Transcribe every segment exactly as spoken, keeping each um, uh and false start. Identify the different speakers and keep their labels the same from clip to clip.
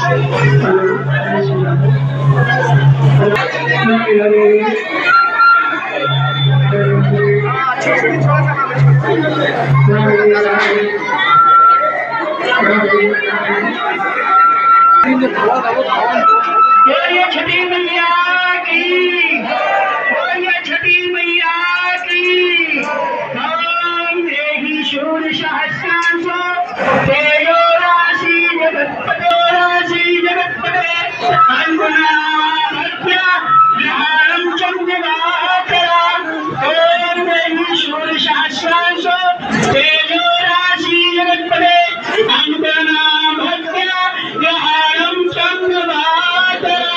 Speaker 1: छठी मैया की, छठी मैया की। यही शूर सहस्रांशो तेजो राशि जगत्पते राशि जगत्पते अन्गुणाभ्या विहारं चन्द्रवाकरा। ओम यही शूर सहस्रांशो तेजो राशि जगत्पते अन्गुणाभ्या विहारं चन्द्रवाकरा।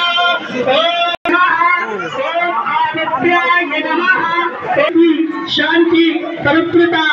Speaker 1: शांति पवित्रता